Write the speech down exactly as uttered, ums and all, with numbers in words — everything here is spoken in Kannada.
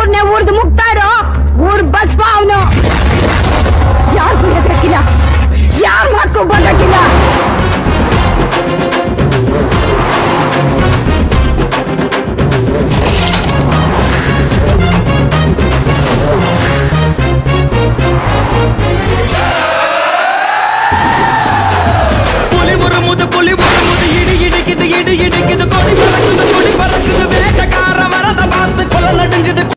ಊರ್ನೆ ಊರ್ದು ಮುಗ್ತಾರೋ ಊರ್ ಬಸ್ವ ಅವನು. ಯಾರು ಎದಕ್ಕಿಲ್ಲ, ಯಾರ ಮಾತು ಬದಕಿಲ್ಲ.